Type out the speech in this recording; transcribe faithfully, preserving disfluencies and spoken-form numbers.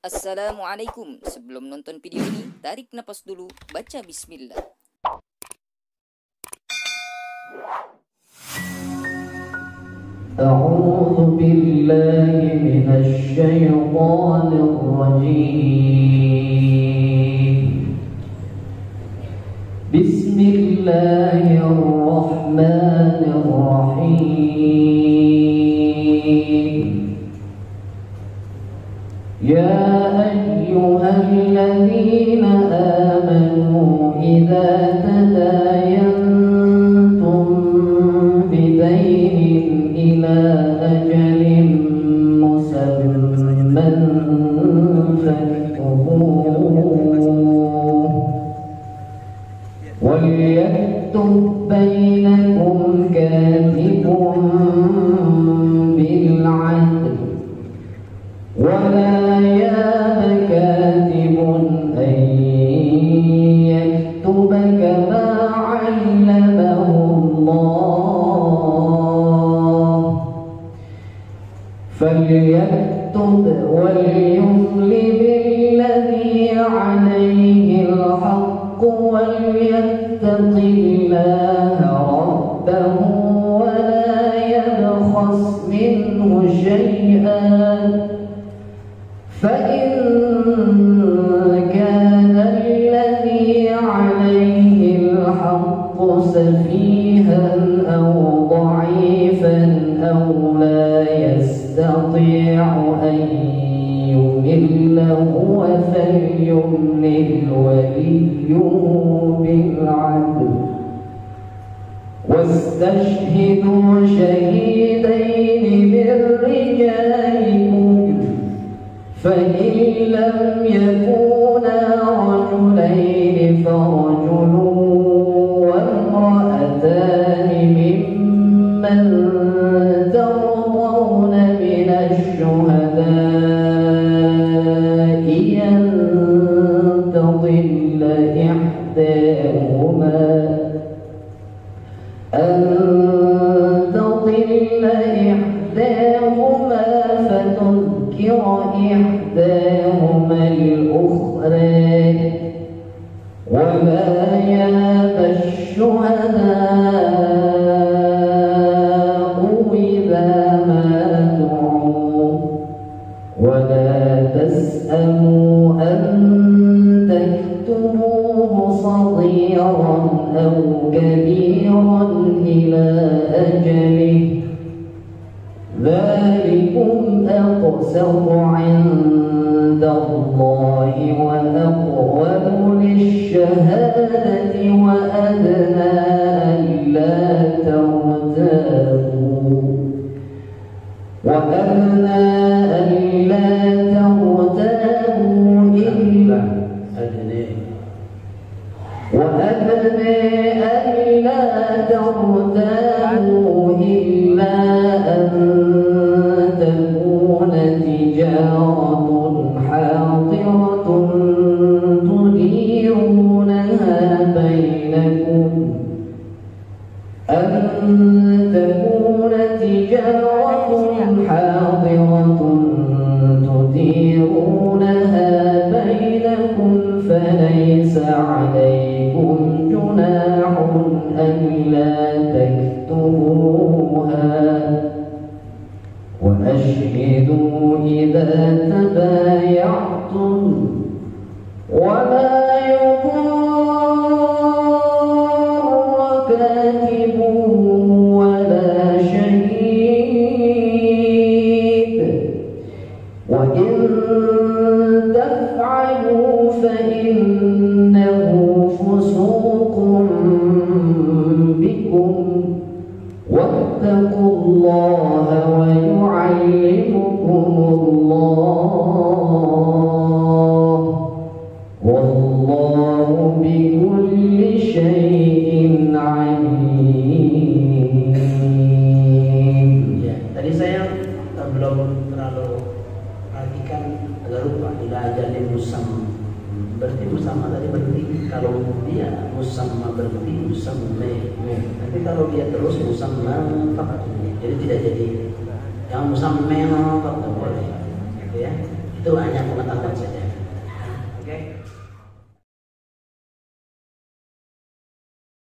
Assalamualaikum. Sebelum nonton video ini, tarik napas dulu, baca bismillah. A'udzu billahi minasy syaithanir rajim. Bismillahirrahmanirrahim. Ya ayyuhalladzina amanu idza tadayantum bidainin ila ajalin musamman faktubuh wal yaktub bainakum katibun bil 'adl wa la ya'ba katibun an yaktuba kama 'allamahu Allah falyaktub walyumli billadhi 'alayhi al-haqq walyattaqillaha rabbahu wa la yabkhas minhu shay'an فإن كان الذي عليه الحق سفيها أو ضعيفا أو لا يستطيع أن يمل هو فليملل وليه بالعدل واستشهدوا شهيدين من رجالكم فإن لم يكونا رجلين فرجل وامرأتان ممن ترضون من الشهداء أن تضل إحداهما أن تضل إحداهما فتذكر إحداهما الأخرى وما يأبى الشهداء إذا ما دعوا ولا تسأموا أن تكتبوه صغيرا أو كبيرا إلى أجله ذلكم أقسط عند الله وأقوم للشهادة وأدنى ألا ترتابوا وأدنى ألا ترتابوا إلا وأدنى ألا ترتابوا إلا أن تكون تجارة حاضرة تديرونها بينكم أن تكون تجارة حاضرة تديرونها بينكم فليس عليكم جناح ألا تكتبوها وأشهدوا إذا تبايعتم ولا يضار كاتب ولا شهيد وإن تفعلوا فإنه فسوق بكم واتقوا الله ويعلمكم الله والله بكل شيء عليم. Ya, tadi saya belum terlalu perhatikan, agak lupa. Ila ajalin musamma, berarti musamma tadi berhenti. Kalau dia musamma berhenti musamma, tapi kalau dia terus musamma fakat, jadi tidak jadi. Yang musamma fakat boleh, gitu ya. Itu hanya pengetahuan saja.